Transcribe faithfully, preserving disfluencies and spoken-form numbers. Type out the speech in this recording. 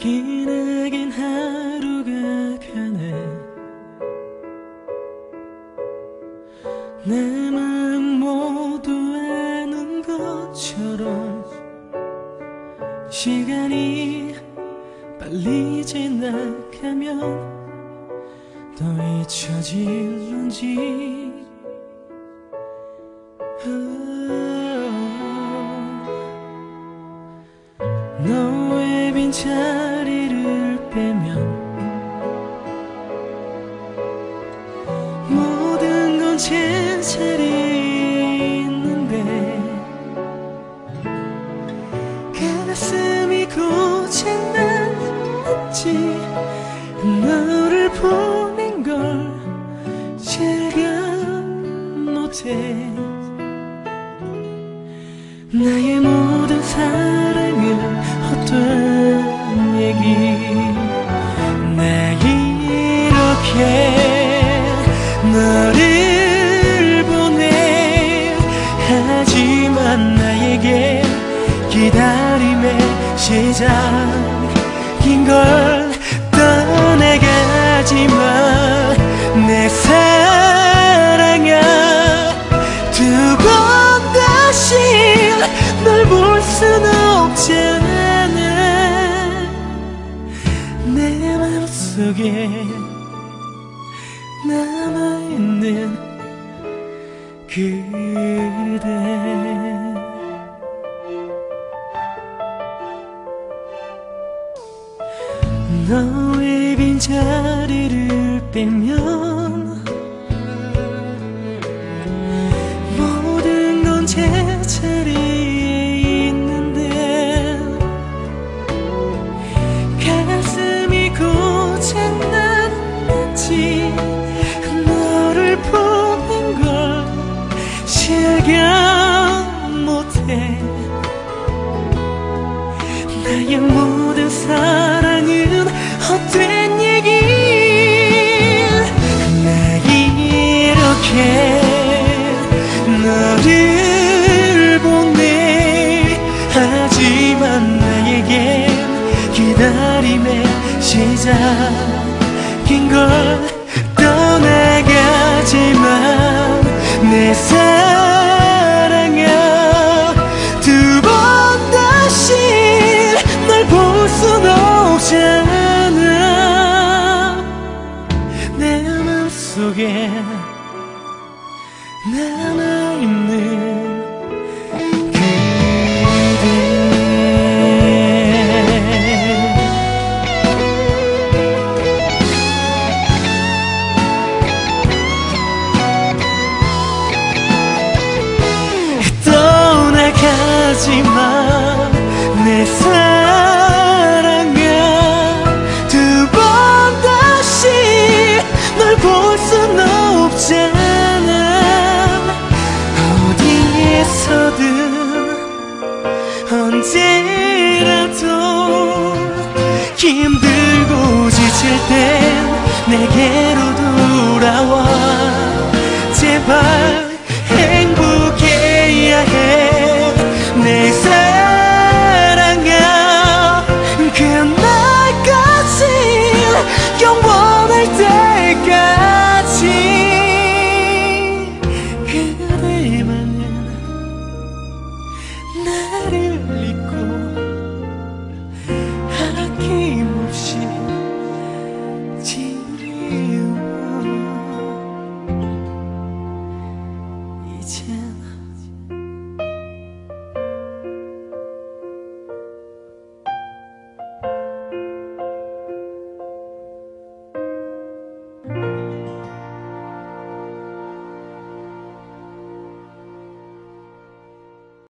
기나긴 하루가 가네. 내 마음 모두 아는 것처럼 시간이 빨리 지나가면 또 잊혀질런지. 너의 빈자리를 빼면 모든 건 제자리에 있는데 가슴이 고장났지. 너를 보낸 걸 실감 못해. 나의 모든 사랑은 헛된 얘기. 나 이렇게 너를 보내. 하지만 나에게 기다림의 시작인 걸 떠나가지마. 내 사랑아, 두 번 다시 널 볼 순 없잖아. 내 맘속에 남아있는 그대. 너의 빈자리를 빼면 모든 건 제자리에 있는데 가슴이 고장났지. 너를 보낸 걸 실감 못해. 나의 모든 사랑은 헛된 얘기. 나 이렇게 너를 보내. 하지만 나에겐 기다림의 시작인 걸 떠나가지만. 내 사랑아, 두 번 다시 널 볼 순 없잖아. 내 맘속에 남아있는 떠나가지마. 내 사랑아, 두 번 다시 널 볼 순 없잖아. 어디에서든 언제라도 힘들고 지칠 땐 내게로 돌아와. 제발 행복해야 해. 내 사랑아, 그날까지 영원할 때까지 그대만은 나를 잊고